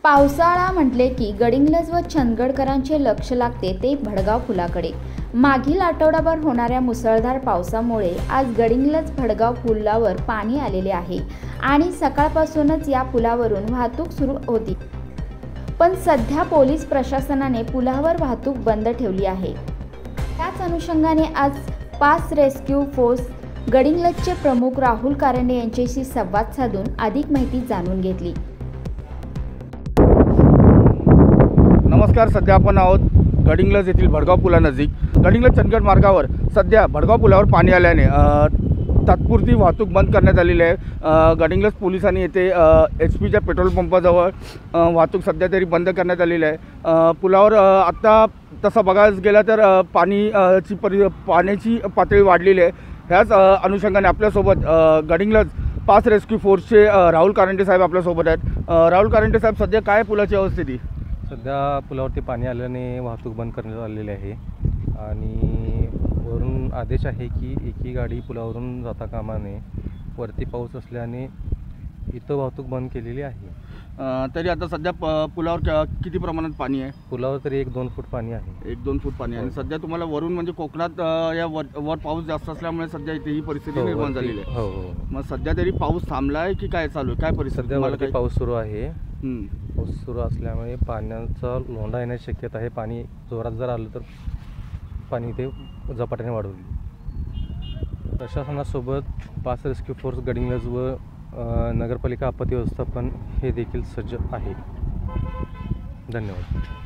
पावसाळा म्हटले की गडिंग्लज व चंदगडकरांचे लक्ष लागते ते भडगाव पुलाकडे। मागील आठवडाभर होणाऱ्या मुसळधार पावसामुळे आज गडिंग्लज भडगाव पुलावर पाणी आलेले आहे आणि सकाळपासूनच या पुलावरून वाहतूक सुरू होती। पण सध्या पोलीस प्रशासनाने पुलावर वाहतूक बंद ठेवली आहे। त्याच अनुषंगाने आज पास रेस्क्यू फोर्स गडिंग्लजचे प्रमुख राहुल कारंडे यांच्याशी संवाद साधून अधिक माहिती जाणून घेतली। नमस्कार, सध्या आपण आहोत गडिंग्लज येथील भडगाव पुलानजीक। गडिंग्लज चंदगड मार्गावर सध्या भडगाव पुलावर पाणी आल्याने तात्पुरती वाहतूक बंद करण्यात आलेली आहे। गडिंग्लज पोलिसांनी येथे HP च्या पेट्रोल पंपाजवळ वाहतूक सध्या तरी बंद करण्यात आलेली आहे। पुलावर आता तसं बघायला गेलं तर पाण्याची पातळी वाढलेली आहे। ह्याच अनुषंगाने आपल्यासोबत गडिंग्लज पास रेस्क्यू फोर्सचे राहुल कारंडे साहेब आपल्यासोबत आहेत। राहुल कारंडे साहेब, सध्या काय पुलाची अवस्थेती? सध्या पुलावरती पाणी आल्याने वाहतूक बंद करण्यात आलेली आहे आणि वरून आदेश आहे की एकही गाडी पुलावरून जाता कामा नये। वरती पाऊस असल्याने इथं वाहतूक बंद केलेली आहे। तरी आता सध्या पुलावर किती प्रमाणात पाणी आहे? पुलावर तरी 1-2 फूट पाणी आहे। 1-2 फूट पाणी आहे। आणि सध्या तुम्हाला वरून म्हणजे कोकणात या वर पाऊस जास्त असल्यामुळे सध्या इथे ही परिस्थिती निर्माण झालेली आहे। हो। मग सध्या तरी पाऊस थांबला आहे की काय चालू आहे? काय परिस्थिती? सध्या वरती पाऊस सुरू आहे। पाऊस सुरू असल्यामुळे पाण्याचा लोंढा येण्याची शक्यता आहे। पाणी जोरात जर आलं तर पाणी इथे झपाट्याने वाढवली। प्रशासनासोबत पास रेस्क्यू फोर्स गडिंग्लज व नगरपालिका आपत्ती व्यवस्थापन हे देखील सज्ज आहे। धन्यवाद।